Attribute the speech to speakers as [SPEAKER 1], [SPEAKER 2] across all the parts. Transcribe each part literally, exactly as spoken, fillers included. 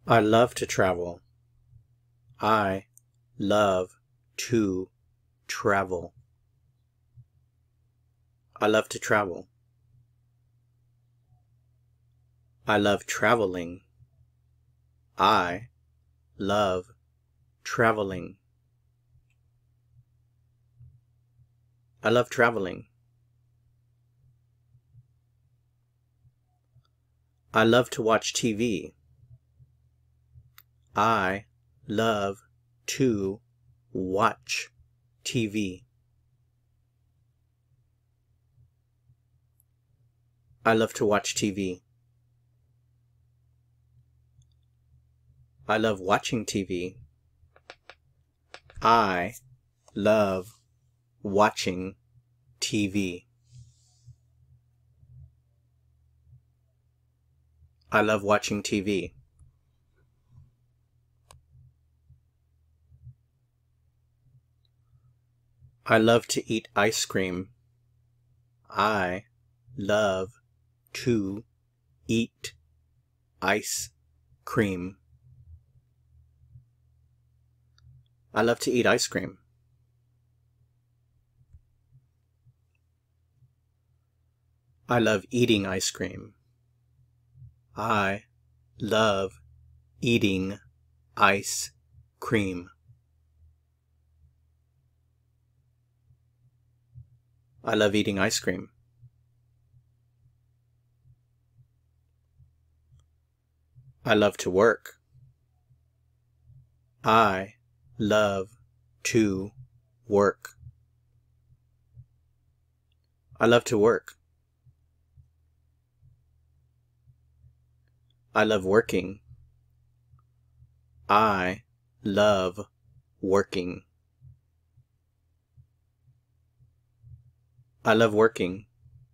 [SPEAKER 1] I love to travel. I love to travel. I love to travel. I love traveling. I love traveling. I love traveling. I love to watch T V. I love to watch T V. I love to watch T V. I love watching T V. I love watching T V. I love watching T V. I love to eat ice cream. I love to eat ice cream. I love to eat ice cream. I love eating ice cream. I love eating ice cream. I love eating ice cream. I love to work. I love to work. I love to work. I love working. I love working. I love working.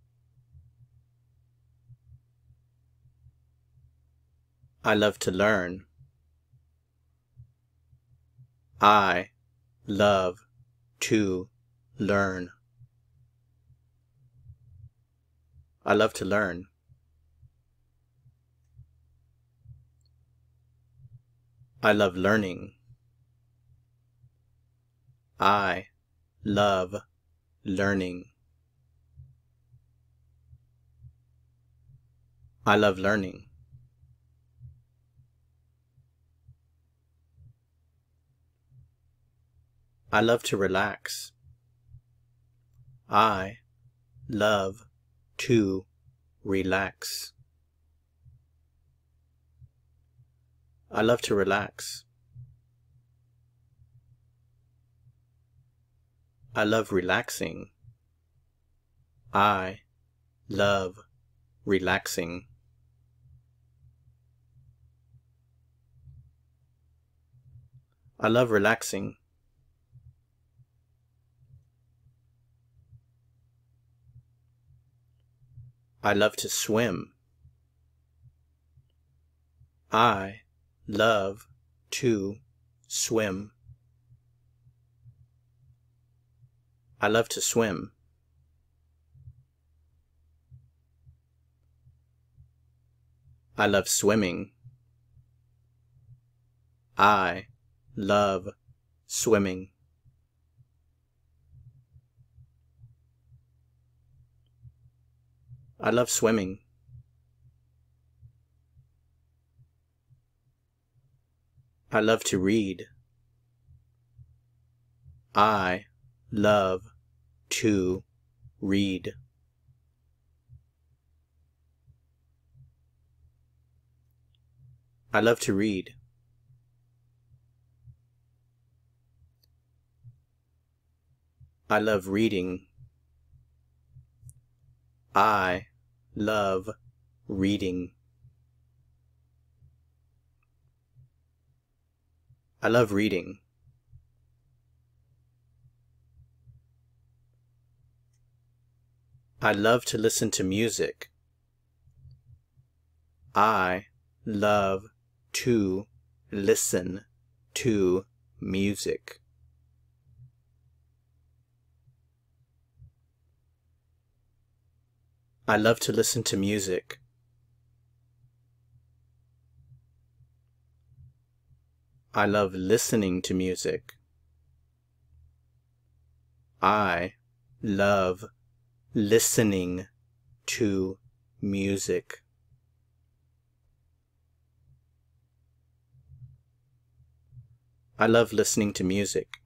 [SPEAKER 1] I love to learn. I love to learn. I love to learn. I love learning. I love learning. I love learning. I love to relax. I love to relax. I love to relax. I love relaxing. I love relaxing. I love relaxing. I love to swim. I love to swim. I love to swim. I love swimming. I love swimming. I love swimming. I love to read. I love to read. I love to read. I love reading. I love reading. I love reading. I love to listen to music. I love to listen to music. I love to listen to music. I love listening to music. I love listening to music. I love listening to music.